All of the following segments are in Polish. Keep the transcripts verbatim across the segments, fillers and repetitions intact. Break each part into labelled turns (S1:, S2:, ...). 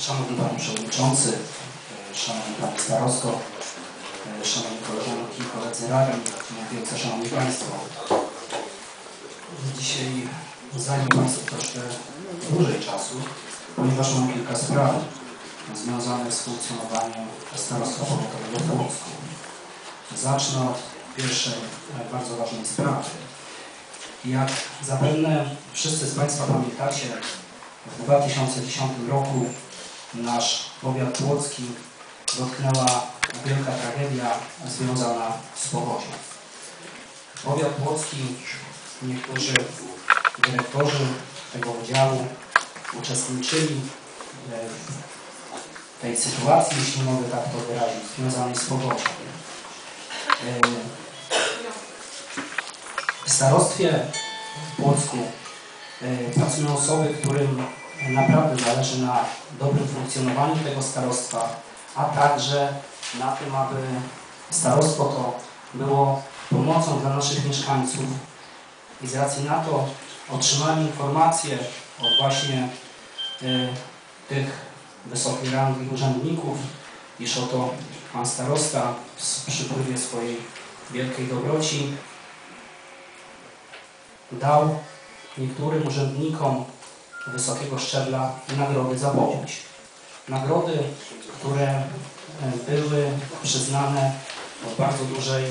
S1: Szanowny Panie Przewodniczący, Szanowny Panie Starosto, Szanowni Koleżanki i Koledzy Radni, wielce Szanowni Państwo. Dzisiaj zajmę Państwu troszkę dłużej czasu, ponieważ mam kilka spraw związanych z funkcjonowaniem Starostwa Powiatowego w Płocku. Zacznę od pierwszej, bardzo ważnej sprawy. Jak zapewne wszyscy z Państwa pamiętacie, w dwa tysiące dziesiątym roku nasz powiat płocki dotknęła wielka tragedia związana z powodzią. Powiat płocki, niektórzy dyrektorzy tego wydziału uczestniczyli w tej sytuacji, jeśli mogę tak to wyrazić, związanej z powodzią. W starostwie w Płocku pracują osoby, którym naprawdę zależy na dobrym funkcjonowaniu tego starostwa, a także na tym, aby starostwo to było pomocą dla naszych mieszkańców. I z racji na to otrzymali informacje od właśnie y, tych wysokiej rangi urzędników, iż oto pan starosta w przypływie swojej wielkiej dobroci dał niektórym urzędnikom wysokiego szczebla nagrody za powódź. Nagrody, które były przyznane w bardzo dużej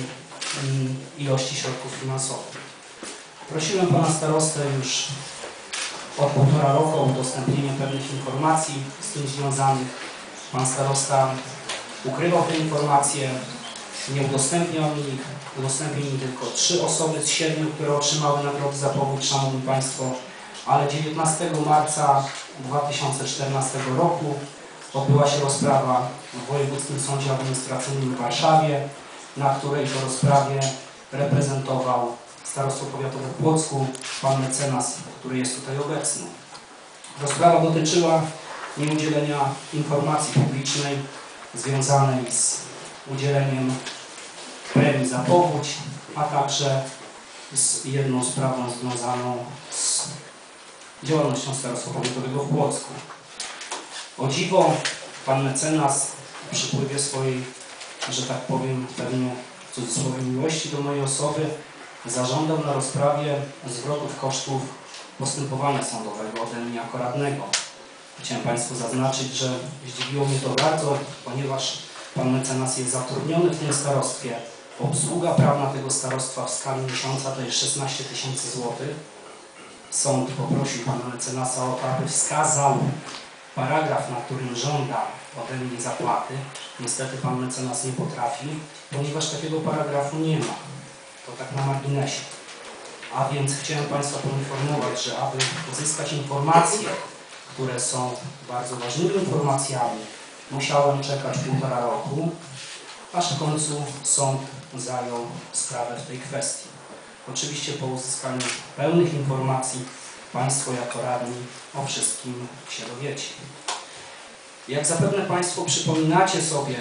S1: ilości środków finansowych. Prosiłem pana starostę już od półtora roku o udostępnienie pewnych informacji z tym związanych. Pan starosta ukrywał te informacje, nie udostępniał mi ich. Udostępnił mi tylko trzy osoby z siedmiu, które otrzymały nagrody za powódź, Szanowni Państwo. Ale dziewiętnastego marca dwa tysiące czternastego roku odbyła się rozprawa w Wojewódzkim Sądzie Administracyjnym w Warszawie, na której to rozprawie reprezentował Starostwo Powiatowe w Płocku pan mecenas, który jest tutaj obecny. Rozprawa dotyczyła nieudzielenia informacji publicznej związanej z udzieleniem premii za powódź, a także z jedną sprawą związaną z działalnością Starostwa Powiatowego w Płocku. O dziwo, pan mecenas w przypływie swojej, że tak powiem, pewnie w cudzysłowie miłości do mojej osoby, zażądał na rozprawie zwrotów kosztów postępowania sądowego ode mnie jako radnego. Chciałem Państwu zaznaczyć, że zdziwiło mnie to bardzo, ponieważ pan mecenas jest zatrudniony w tym starostwie. Obsługa prawna tego starostwa w skali miesiąca to jest szesnaście tysięcy złotych. Sąd poprosił pana mecenasa o to, aby wskazał paragraf, na którym żąda ode mnie zapłaty. Niestety pan mecenas nie potrafi, ponieważ takiego paragrafu nie ma. To tak na marginesie. A więc chciałem Państwa poinformować, że aby uzyskać informacje, które są bardzo ważnymi informacjami, musiałem czekać półtora roku, aż w końcu sąd zajął sprawę w tej kwestii. Oczywiście po uzyskaniu pełnych informacji Państwo jako radni o wszystkim się dowiecie. Jak zapewne Państwo przypominacie sobie,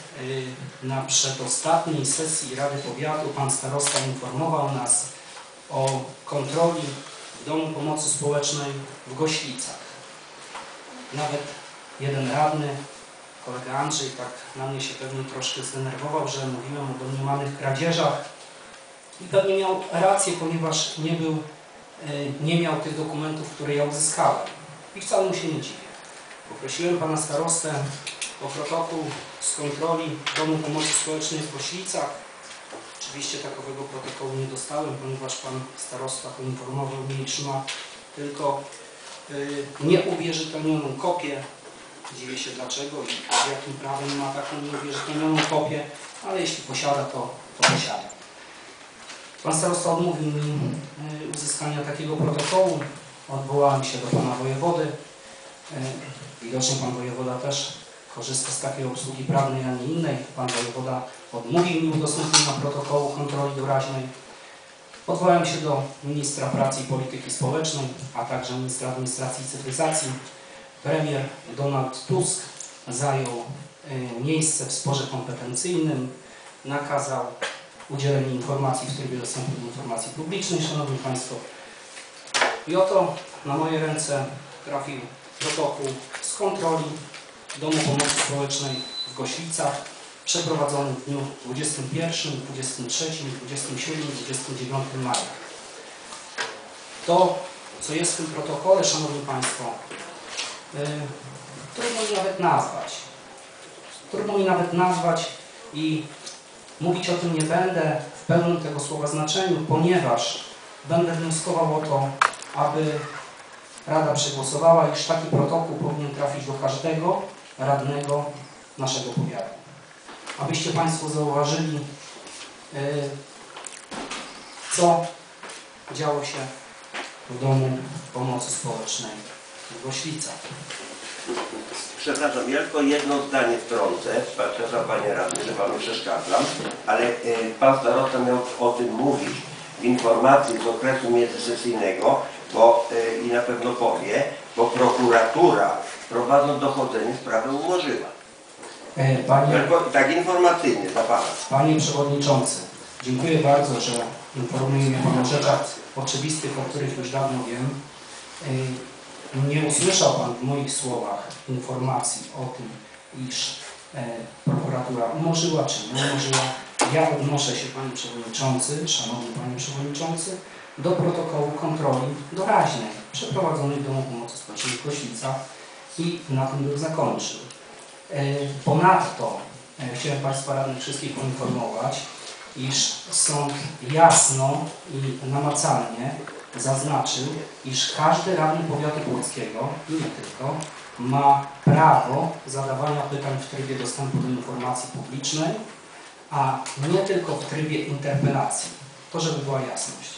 S1: na przedostatniej sesji Rady Powiatu pan starosta informował nas o kontroli w Domu Pomocy Społecznej w Goślicach. Nawet jeden radny, kolega Andrzej, tak na mnie się pewnie troszkę zdenerwował, że mówiłem o domniemanych kradzieżach. I pewnie miał rację, ponieważ nie był, nie miał tych dokumentów, które ja uzyskałem. I wcale mu się nie dziwię. Poprosiłem pana starostę o protokół z kontroli Domu Pomocy Społecznej w Goślicach. Oczywiście takowego protokołu nie dostałem, ponieważ pan starosta poinformował mnie, iż ma tylko y, nieuwierzytelnioną kopię. Dziwię się dlaczego i jakim prawem ma taką nieuwierzytelnioną kopię, ale jeśli posiada, to, to posiada. Pan starosta odmówił mi y, uzyskania takiego protokołu. Odwołałem się do pana wojewody. Y, widocznie pan wojewoda też korzysta z takiej obsługi prawnej, a nie innej. Pan wojewoda odmówił mi udostępnienia protokołu kontroli doraźnej. Odwołałem się do ministra pracy i polityki społecznej, a także ministra administracji i cyfryzacji. Premier Donald Tusk zajął y, miejsce w sporze kompetencyjnym, nakazał udzielenie informacji w trybie dostępu do informacji publicznej, Szanowni Państwo. I oto na moje ręce trafił protokół z kontroli Domu Pomocy Społecznej w Goślicach, przeprowadzony w dniu dwudziestym pierwszym, dwudziestym trzecim, dwudziestym siódmym i dwudziestym dziewiątym maja. To, co jest w tym protokole, Szanowni Państwo, yy, trudno mi nawet nazwać. Trudno mi nawet nazwać i mówić o tym nie będę w pełnym tego słowa znaczeniu, ponieważ będę wnioskował o to, aby Rada przegłosowała, iż taki protokół powinien trafić do każdego radnego naszego powiatu. Abyście Państwo zauważyli, co działo się w Domu Pomocy Społecznej w Goślicach.
S2: Przepraszam, ja tylko jedno zdanie wtrącę, przepraszam Panie Radny, że Panu przeszkadzam, ale y, Pan Starosta miał o tym mówić w informacji z okresu międzysesyjnego, bo y, i na pewno powie, bo prokuratura, prowadząc dochodzenie, sprawę umorzyła.
S1: Panie,
S2: tylko tak informacyjnie dla Pana.
S1: Panie Przewodniczący, dziękuję bardzo, że informuje mnie Pan o rzeczach oczywistych, o których już dawno wiem. Nie usłyszał Pan w moich słowach informacji o tym, iż e, prokuratura umorzyła czy nie umorzyła. Ja odnoszę się, Panie Przewodniczący, Szanowny Panie Przewodniczący, do protokołu kontroli doraźnej przeprowadzonej w Domu Pomocy Społecznej w Goślicach i na tym bym zakończył. E, ponadto e, chciałem Państwa radnych wszystkich poinformować, iż sąd jasno i namacalnie zaznaczył, iż każdy radny powiatu płockiego, i nie tylko, ma prawo zadawania pytań w trybie dostępu do informacji publicznej, a nie tylko w trybie interpelacji. To, żeby była jasność.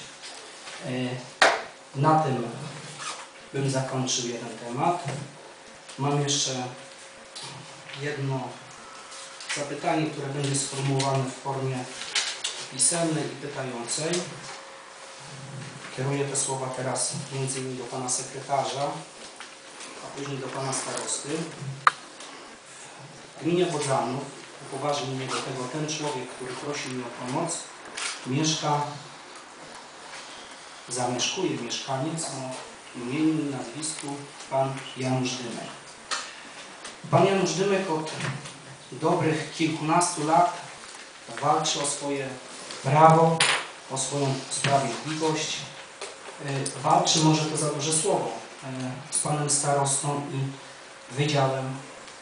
S1: Na tym bym zakończył jeden temat. Mam jeszcze jedno zapytanie, które będzie sformułowane w formie pisemnej i pytającej. Kieruję te słowa teraz między innymi do Pana Sekretarza, a później do Pana Starosty. W gminie Bodzanów, upoważnił mnie do tego ten człowiek, który prosi mnie o pomoc, mieszka, zamieszkuje mieszkaniec o imieniu i nazwisku Pan Janusz Dymek. Pan Janusz Dymek od dobrych kilkunastu lat walczy o swoje prawo, o swoją sprawiedliwość. Walczy, może to za duże słowo, z Panem Starostą i Wydziałem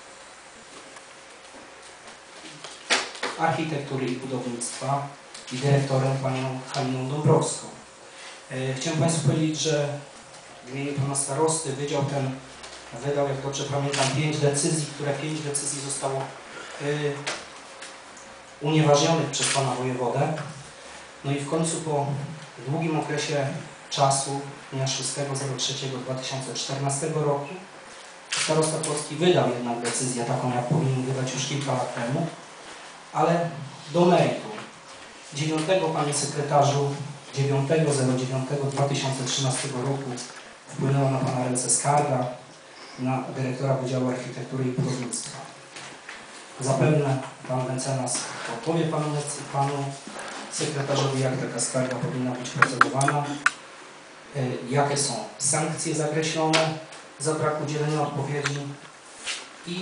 S1: Architektury i Budownictwa i dyrektorem Panią Haliną Dąbrowską. Chciałem Państwu powiedzieć, że w imieniu Pana Starosty Wydział ten wydał, jak dobrze pamiętam, pięć decyzji, które pięć decyzji zostało y, unieważnionych przez Pana Wojewodę. No i w końcu po długim okresie czasu, dnia szóstego trzeciego dwa tysiące czternastego roku, Starosta Płocki wydał jednak decyzję taką, jak powinien wydać już kilka lat temu, ale do meritum. dziewiątego Panie Sekretarzu, dziewiątego dziewiątego dwa tysiące trzynastego roku wpłynęła na Pana ręce skarga na dyrektora Wydziału Architektury i Budownictwa. Zapewne Pan mecenas odpowie Panu, panu sekretarzowi, jak taka skarga powinna być procedowana, jakie są sankcje zakreślone za brak udzielenia odpowiedzi i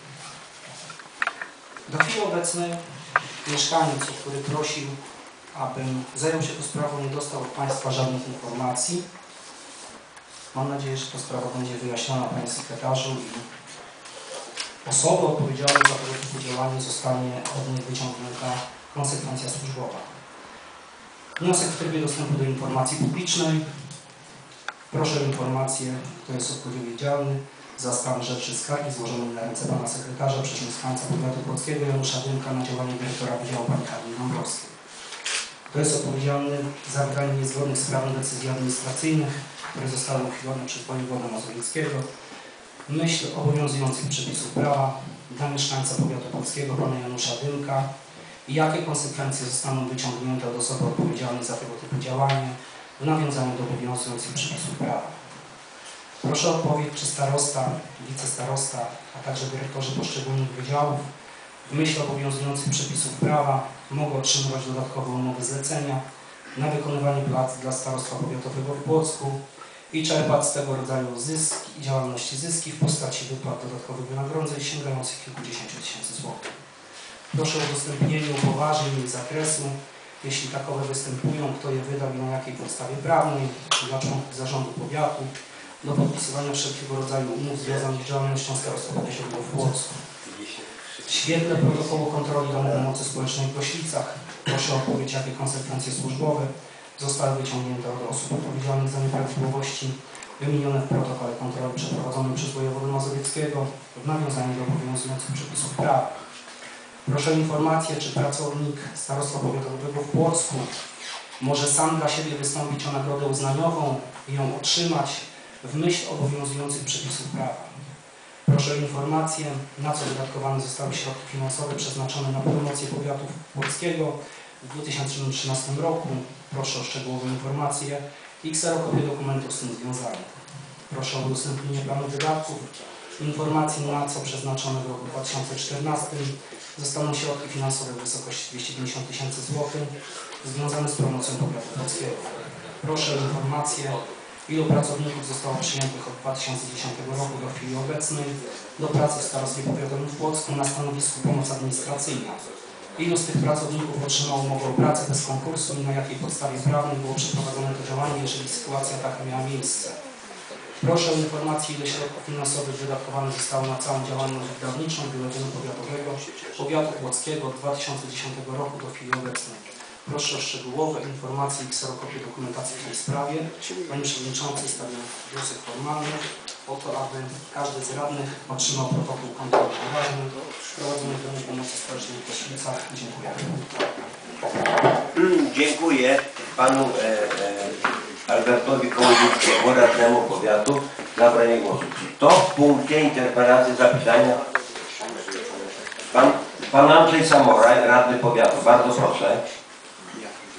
S1: do chwili obecnej mieszkaniec, który prosił, abym zajął się tą sprawą, nie dostał od Państwa żadnych informacji. Mam nadzieję, że ta sprawa będzie wyjaśniona, Panie Sekretarzu, i osoba odpowiedzialna za tego typu działanie zostanie od niej wyciągnięta konsekwencja służbowa. Wniosek w trybie dostępu do informacji publicznej. Proszę o informację, kto jest odpowiedzialny za stan rzeczy skargi złożonej na ręce Pana Sekretarza przez mieszkańca powiatu płockiego Janusza Dymka na działanie dyrektora Wydziału Pani Haliny Dąbrowskiej. Kto jest odpowiedzialny za wydanie niezgodnych z prawem decyzji administracyjnych, które zostały uchylone przez wojewodę mazowieckiego w myśl obowiązujących przepisów prawa dla mieszkańca powiatu płockiego Pana Janusza Dymka i jakie konsekwencje zostaną wyciągnięte od osoby odpowiedzialnej za tego typu działanie w nawiązaniu do obowiązujących przepisów prawa. Proszę o odpowiedź, czy starosta, wicestarosta, a także dyrektorzy poszczególnych wydziałów w myśl obowiązujących przepisów prawa mogą otrzymywać dodatkowe umowy zlecenia na wykonywanie prac dla starostwa powiatowego w Płocku i czerpać z tego rodzaju zyski i działalności zyski w postaci wypłat dodatkowych wynagrodzeń sięgających kilkudziesięciu tysięcy złotych. Proszę o udostępnienie upoważnień i zakresu, jeśli takowe występują, kto je wydał i na jakiej podstawie prawnej, dla członków zarządu powiatu, do podpisywania wszelkiego rodzaju umów związanych z działalnością starostwa powiatowego w Płocku. W świetle protokołu kontroli Domu Pomocy Społecznej w Goślicach proszę o odpowiedź, jakie konsekwencje służbowe zostały wyciągnięte od osób odpowiedzialnych za nieprawidłowości wymienione w protokole kontroli przeprowadzonym przez wojewodę mazowieckiego w nawiązaniu do obowiązujących przepisów prawa. Proszę o informację, czy pracownik starostwa powiatowego w Płocku może sam dla siebie wystąpić o nagrodę uznaniową i ją otrzymać w myśl obowiązujących przepisów prawa. Proszę o informację, na co wydatkowane zostały środki finansowe przeznaczone na promocję powiatu płockiego w dwa tysiące trzynastym roku. Proszę o szczegółową informację i kserokopię dokumentów z tym związanych. Proszę o udostępnienie planu wydatków, informacji, na co przeznaczone w roku dwa tysiące czternastym zostaną środki finansowe w wysokości dwieście pięćdziesiąt tysięcy złotych związane z promocją powiatu płockiego. Proszę o informację, ilu pracowników zostało przyjętych od dwa tysiące dziesiątego roku do chwili obecnej do pracy w starostwie powiatowym w Płocku na stanowisku pomoc administracyjna. Ilu z tych pracowników otrzymało umowę o pracę bez konkursu i na jakiej podstawie prawnej było przeprowadzone to działanie, jeżeli sytuacja taka miała miejsce. Proszę o informację, ile środków finansowych wydatkowanych zostało na całą działalność wydawniczą Biuletynu Powiatowego Powiatu Płockiego od dwa tysiące dziesiątego roku do chwili obecnej. Proszę o szczegółowe informacje i kserokopię dokumentacji w tej sprawie. Panie Przewodniczący, stawiam wniosek formalny o to, aby każdy z radnych otrzymał protokół kontroli poważny prowadzony w Domu Pomocy Społecznej w Goślicach. Dziękuję.
S2: Dziękuję panu e, e, Albertowi Kołodziejskiemu, radnemu powiatu, za zabranie głosu. To w punkcie interpelacji zapytania pan, pan Andrzej Samoraj, radny powiatu. Bardzo proszę.